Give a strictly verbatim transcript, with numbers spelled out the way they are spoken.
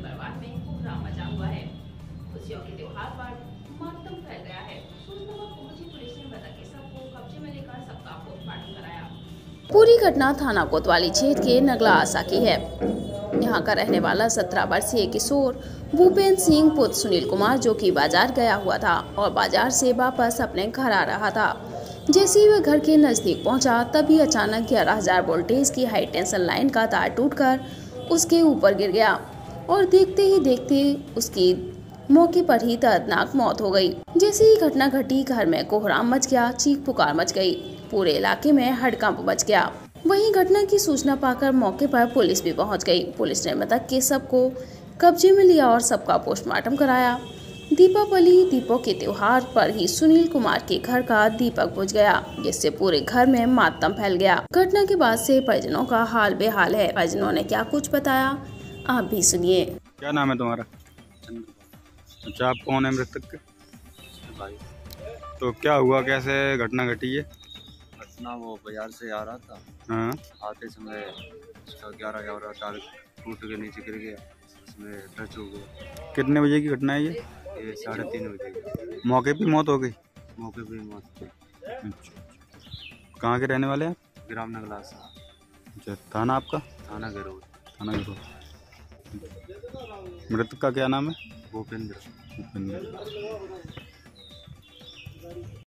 परिवार में कोहराम मचा हुआ है। खुशियों के त्योहार पर मातम फैल गया है। सूचना पर पहुंची पुलिस ने मृतक के शव को कब्जे में लेकर सबका पोस्टमार्टम कराया। पूरी घटना थाना कोतवाली क्षेत्र के नगला आसा की है। यहाँ का रहने वाला सत्रह वर्षीय किशोर भूपेंद्र सिंह पुत्र सुनील कुमार, जो कि बाजार गया हुआ था और बाजार से वापस अपने घर आ रहा था। जैसे ही वह घर के नजदीक पहुंचा, तभी अचानक ग्यारह हजार वोल्टेज की हाई टेंशन लाइन का तार टूटकर उसके ऊपर गिर गया और देखते ही देखते उसकी मौके पर ही दर्दनाक मौत हो गई। जैसे ही घटना घटी, घर में कोहराम मच गया, चीख पुकार मच गई, पूरे इलाके में हड़कंप मच गया। वहीं घटना की सूचना पाकर मौके पर पुलिस भी पहुंच गई। पुलिस ने मृतक के शव को कब्जे में लिया और सबका पोस्टमार्टम कराया। दीपावली दीपों के त्योहार पर ही सुनील कुमार के घर का दीपक बुझ गया, जिससे पूरे घर में मातम फैल गया। घटना के बाद से परिजनों का हाल बेहाल है। परिजनों ने क्या कुछ बताया, आप भी सुनिए। क्या नाम है तुम्हारा? अच्छा, आप कौन है मृतक के भाई? तो क्या हुआ, कैसे घटना घटी है? घटना वो बाजार से आ रहा था। हाँ। आते समय उसका ग्यारह ग्यारह तार टूट के नीचे गिर गया, उसमें टच हो गया। कितने बजे की घटना है ये? ये साढ़े तीन बजे मौके पे मौत हो गई? मौके पे मौत हुई। अच्छा, कहाँ के रहने वाले हैं आप? ग्राम नगला सा। अच्छा, थाना आपका? थाना गरोड। थाना गिरो। मृतक का क्या नाम है? भूपेंद्र। भूपेंद्र।